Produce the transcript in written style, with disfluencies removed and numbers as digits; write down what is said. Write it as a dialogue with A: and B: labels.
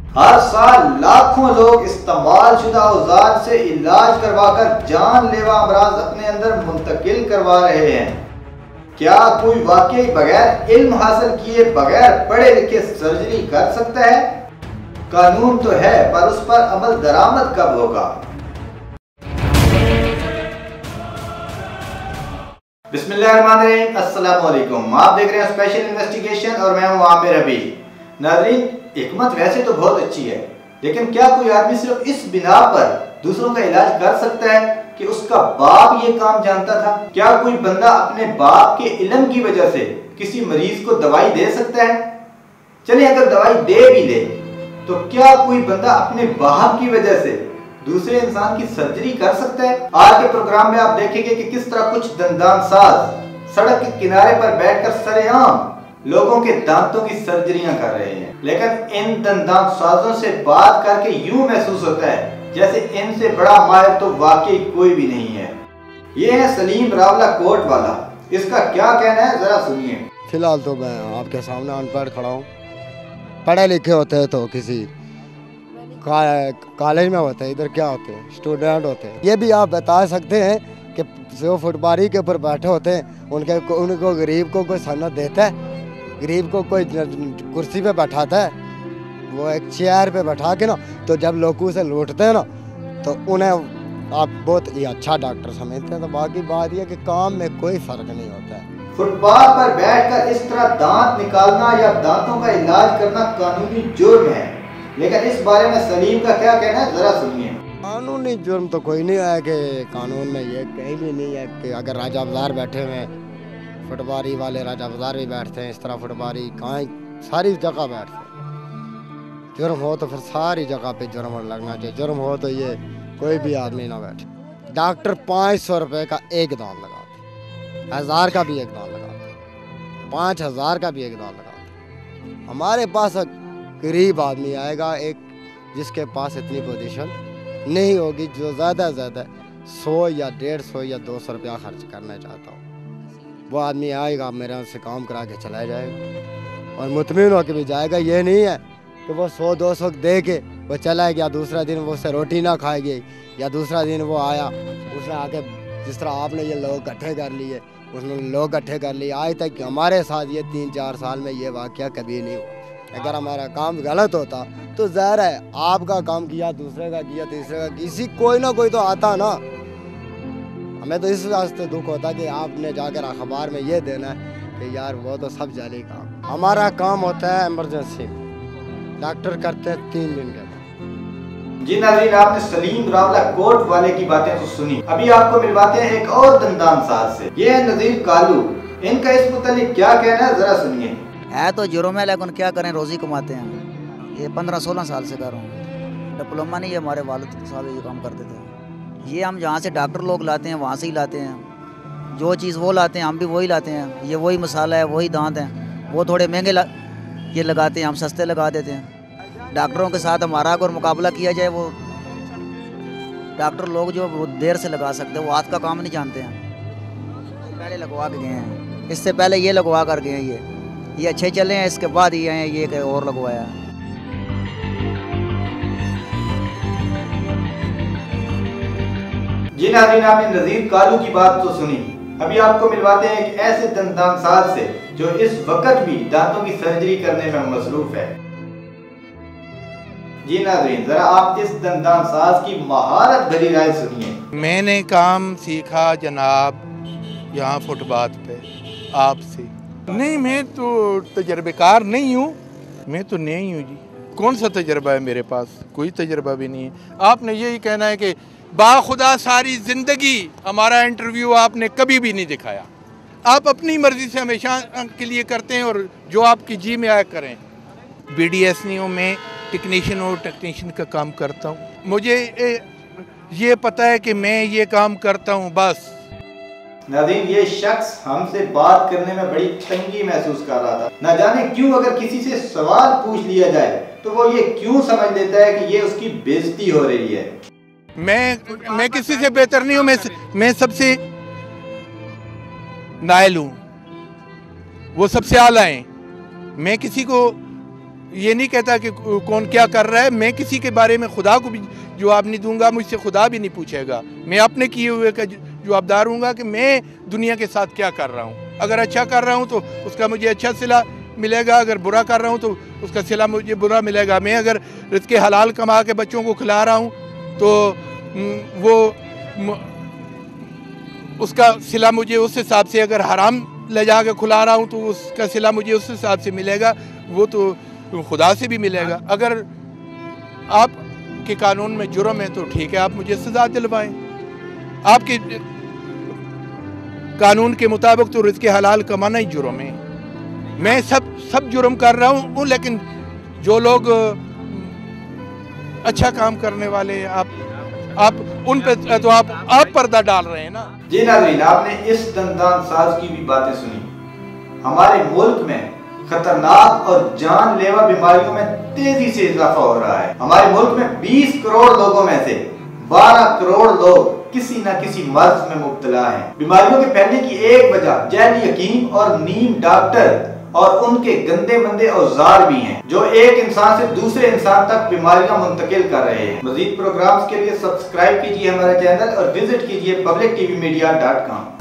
A: हर साल लाखों लोग इस्तेमाल शुदा औजार से इलाज करवाकर जानलेवा अमराज अपने अंदर मुंतकिल करवा रहे हैं। क्या कोई वाकई बगैर इल्म हासिल किए, बगैर पढ़े लिखे सर्जरी कर सकता है? कानून तो है, पर उस पर अमल दरामद कब होगा? बिस्मिल्लाहिर्रहमानिर्रहीम, अस्सलाम वालेकुम। आप देख रहे हैं स्पेशल इन्वेस्टिगेशन और मैं हूं आमिर हबीब। नाज़रीन, हिकमत वैसे तो बहुत अच्छी है, लेकिन क्या कोई आदमी सिर्फ इस बिना पर दूसरों का इलाज कर सकता है कि उसका बाप ये काम जानता था? क्या कोई बंदा अपने बाप के इल्म की वजह से किसी मरीज को दवाई दे सकता है? चलिए, अगर दवाई दे भी दे तो क्या कोई बंदा अपने बाप की वजह से दूसरे इंसान की सर्जरी कर सकता है? आज के प्रोग्राम में आप देखेंगे कि किस तरह कुछ दंदान साज सड़क के किनारे पर बैठकर सरेआम लोगों के दांतों की सर्जरियां कर रहे हैं। लेकिन इन दंदान साजों से बात करके यूं महसूस होता है जैसे इनसे बड़ा माहिर तो वाकई कोई भी नहीं है। ये है सलीम रावला कोट वाला। इसका क्या कहना है, जरा सुनिए।
B: फिलहाल तो मैं आपके सामने अनपढ़ खड़ा हूँ। पढ़े लिखे होते हैं तो किसी कॉलेज में होते हैं, इधर क्या होते हैं, स्टूडेंट होते हैं। ये भी आप बता सकते हैं कि जो फुटबारी के ऊपर बैठे होते हैं उनको गरीब को कोई सनत देता है? गरीब को कोई कुर्सी पे बैठाता है? वो एक चेयर पे बैठा के ना, तो जब लोग उसे लूटते हैं ना तो उन्हें आप बहुत ही अच्छा डॉक्टर समझते हैं। तो बाकी बात यह कि काम में कोई फर्क नहीं होता है।
A: फुटपाथ पर बैठकर इस तरह दांत निकालना या दांतों का इलाज करना कानूनी जुर्म है, लेकिन इस बारे में सलीम का क्या कहना है, जरा सुनिए।
B: कानूनी जुर्म तो कोई नहीं है कि कानून में ये कहीं भी नहीं है कि अगर राजा बाजार बैठे हुए फुटबारी वाले, राजा बाजार भी बैठते हैं, इस तरह फुटबारी कहाँ सारी जगह बैठते हैं। जुर्म हो तो फिर सारी जगह पे जुर्म लगना चाहिए। जुर्म हो तो ये कोई भी आदमी ना बैठे। डॉक्टर 500 रुपये का एक दांत लगाते, 1000 का भी एक दांत लगाते, 5000 का भी एक दांत लगाते। हमारे पास गरीब आदमी आएगा, एक जिसके पास इतनी पोजीशन नहीं होगी, जो ज़्यादा से ज़्यादा 100 या 150 या 200 रुपया खर्च करना चाहता हूँ, वो आदमी आएगा, मेरे से काम करा के चला जाएगा और मुतमिन होकर भी जाएगा। ये नहीं है कि वो 100-200 दे के वो चला गया, दूसरा दिन वो उससे रोटी ना खाएगी, या दूसरा दिन वो आया उसने आके जिस तरह आपने ये लोग इकट्ठे कर लिए, उसने लोग इकट्ठे कर लिए। आज तक हमारे साथ ये 3-4 साल में ये वाक़या कभी नहीं हुआ। अगर हमारा काम गलत होता तो ज़ाहिर है आपका काम किया, दूसरे का किया, तीसरे का, किसी कोई ना कोई तो आता ना। हमें तो इस वास्ते दुख होता कि आपने जाकर अखबार में ये देना है कि यार वो तो सब जाली काम। हमारा काम होता है इमरजेंसी, डॉक्टर करते हैं 3 दिन के बाद।
A: जी नाज़रीन, आपने सलीम रावला कोट वाले की बातें तो सुनी। अभी आपको मिलवाते हैं एक और दंदान साज से। ये है नज़ीर कालू। इनका इस मुतालिक क्या कहना है, जरा सुनिए।
C: है तो जुर्म है, लेकिन क्या करें, रोज़ी कमाते हैं। ये 15-16 साल से कर रहा हूँ। डिप्लोमा नहीं है, हमारे वालिद साहब ये काम करते थे। ये हम जहाँ से डॉक्टर लोग लाते हैं वहाँ से ही लाते हैं। जो चीज़ वो लाते हैं हम भी वही लाते हैं। ये वही मसाला है, वही दांत हैं। वो थोड़े महंगे ये लगाते हैं, हम सस्ते लगा देते हैं। डॉक्टरों के साथ हमारा अगर मुकाबला किया जाए, वो डॉक्टर लोग जो वो देर से लगा सकते हैं, वो हाथ का काम नहीं जानते हैं। पहले लगवा के गए हैं, इससे पहले ये लगवा कर गए हैं। ये अच्छे चले हैं, इसके बाद ये हैं, ये और लगवाया।
A: जी नाज़रीन, आपने नज़ीर कालू की बात तो सुनी। अभी आपको मिलवाते हैं एक ऐसे दंदान साज से जो इस वक्त भी दांतों की सर्जरी करने में मसरूफ है। जी नाज़रीन, जरा आप इस दंदान साज की महारत भरी राय सुनिए।
D: मैंने काम सीखा जनाब यहाँ फुटपाथ पे आपसे। नहीं, मैं तो तजर्बेकार नहीं हूँ, मैं तो नहीं हूँ जी। कौन सा तजर्बा है मेरे पास? कोई तजर्बा भी नहीं है। आपने यही कहना है कि बाखुदा सारी ज़िंदगी हमारा इंटरव्यू आपने कभी भी नहीं दिखाया। आप अपनी मर्ज़ी से हमेशा के लिए करते हैं और जो आपकी जी में आया करें। BDS नहीं हूँ मैं, टेक्नीशियन और टेक्नीशियन का काम करता हूँ। मुझे ये पता है कि मैं ये काम करता हूँ, बस।
A: नाज़रीन, ये शख्स हमसे बात करने में बड़ी तंगी महसूस कर रहा था। न जाने क्यों अगर किसी से सवाल पूछ लिया जाए तो वो ये क्यों समझ लेता है कि ये उसकी बेइज्जती हो रही है।
D: मैं किसी से बेहतर नहीं हूँ, मैं सबसे नाइल हूँ, वो सबसे आला हैं। मैं किसी को ये नहीं कहता कि कौन क्या कर रहा है। मैं किसी के बारे में खुदा को भी जवाब नहीं दूंगा, मुझसे खुदा भी नहीं पूछेगा। मैं अपने किए हुए का जवाबदार हूँगा कि मैं दुनिया के साथ क्या कर रहा हूँ। अगर अच्छा कर रहा हूँ तो उसका मुझे अच्छा सिला मिलेगा, अगर बुरा कर रहा हूँ तो उसका सिला मुझे बुरा मिलेगा। मैं अगर रिज़्क़े हलाल कमा के बच्चों को खिला रहा हूँ तो वो उसका सिला मुझे उस हिसाब से, अगर हराम ले जा के खुला रहा हूँ तो उसका सिला मुझे उस हिसाब से मिलेगा, वो तो खुदा से भी मिलेगा। अगर आप के कानून में जुर्म है तो ठीक है, आप मुझे सज़ा दिलवाएं। आपके कानून के मुताबिक तो रिज़्क़े हलाल कमाना ही जुर्म है। मैं सब जुर्म कर रहा हूँ, लेकिन जो लोग अच्छा काम करने वाले आप उन पे तो आप पर्दा डाल रहे हैं ना।
A: जी नाज़रीन, आपने इस दंदान साज की भी बातें सुनी। हमारे मुल्क में खतरनाक और जानलेवा बीमारियों में तेजी से इजाफा हो रहा है। हमारे मुल्क में 20 करोड़ लोगों में से 12 करोड़ लोग किसी न किसी मर्ज में मुब्तला हैं। बीमारियों के फैलने की एक वजह जहरी हकीम और नीम डॉक्टर और उनके गंदे मंदे औजार भी हैं, जो एक इंसान से दूसरे इंसान तक बीमारियां मुंतकिल कर रहे हैं। मजीद प्रोग्राम्स के लिए सब्सक्राइब कीजिए हमारा चैनल और विजिट कीजिए publictvmedia.com।